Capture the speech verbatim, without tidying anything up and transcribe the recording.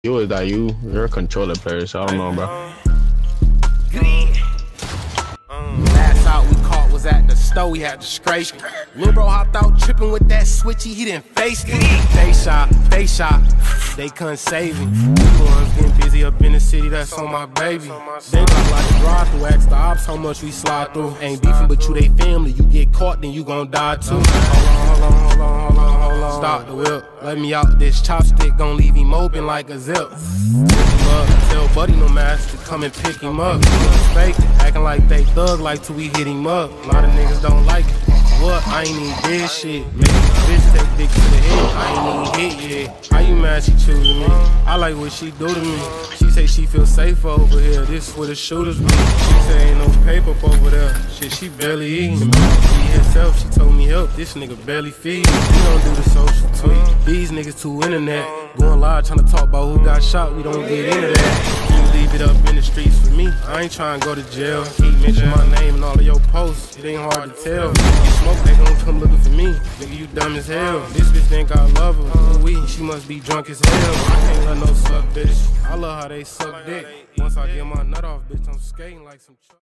You is that you? You're a controller player, so I don't know, bro. Last out we caught was at the store, we had to scrape. Lil' bro hopped out tripping with that switchy, he didn't face it. They shot, they shot, they couldn't save him. Ones getting busy up in the city, that's on my baby. They block like a drive through, ask the ops how much we slide through. Ain't beefing but you they family, you get caught then you gon' die too. Hold on, hold on, hold on, hold on, hold on. Stop the whip, let me out this chopstick, gon' leave him open like a zip. Up, tell buddy no mask to come and pick him up. Fake, acting like they thug like till we hit him up. A lot of niggas don't like it. What? I ain't even did shit. Make a bitch take dick to the head. I ain't even hit yet. How you mad she choosing me? I like what she do to me. She say she feel safe over here. This where the shooters be. She say ain't no paper up over there. Shit, she barely eating. She herself, she told me help. This nigga barely feed. We don't do the social tweet. These niggas too internet. Going live trying to talk about who got shot. We don't get into that. You leave it up in the streets for me. I ain't trying to go to jail. Keep mentioning my name in all of your posts. It ain't hard to tell. You smoke, they gon' come looking for me. Nigga, you dumb as hell. This bitch think I love her. Ooh, we, she must be drunk as hell. I can't let no suck bitch. I love how they suck dick. Once I get my nut off, bitch, I'm skating like some.